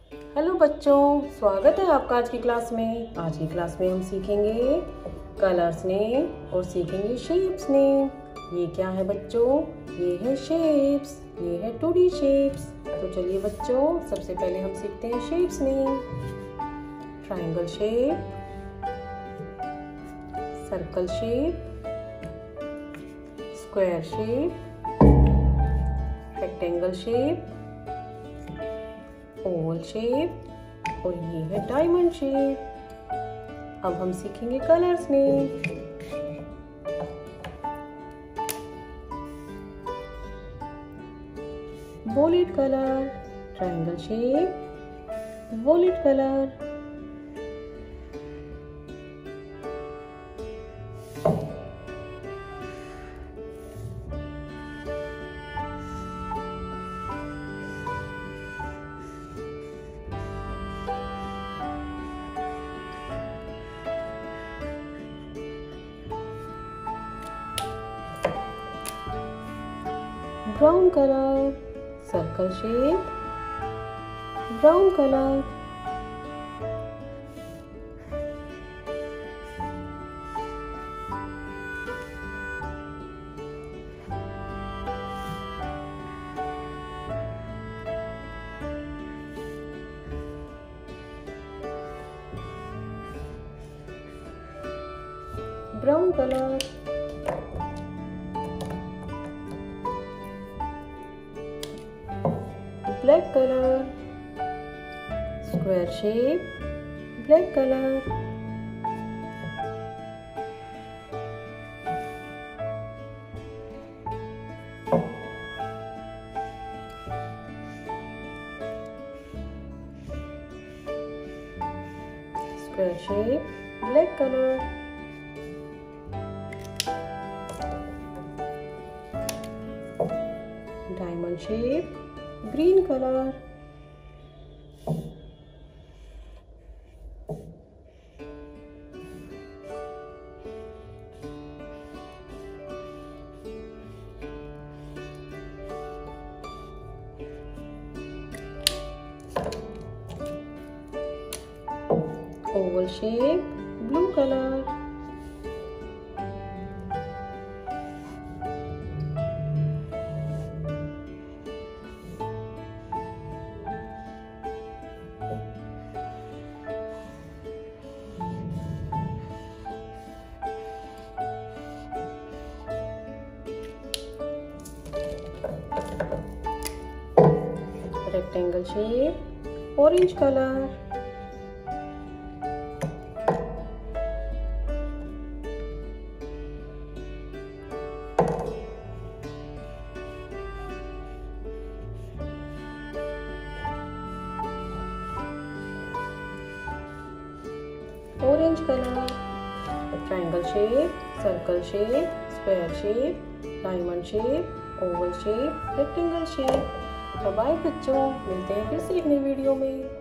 Hello बच्चों, स्वागत है आपका आज की क्लास में। आज की क्लास में हम सीखेंगे कलर्स नेम और सीखेंगे शेप्स नेम। ये क्या है बच्चों? ये है शेप्स, ये है 2D शेप्स। तो चलिए बच्चों, सबसे पहले हम सीखते हैं shapes name. Triangle shape, circle shape, square shape, rectangle shape, oval shape और ये है डायमंड शेप। अब हम सीखेंगे colours name. Violet colour, triangle shape, violet colour, brown colour, circle shape, brown colour, brown colour, black colour, square shape, black colour, square shape, black colour, diamond shape, green colour, oval shape, blue colour, rectangle shape, orange colour, orange colour, triangle shape, circle shape, square shape, diamond shape, oval shape, rectangle shape. तो bye बच्चों, मिलते हैं फिर से एक नई video में।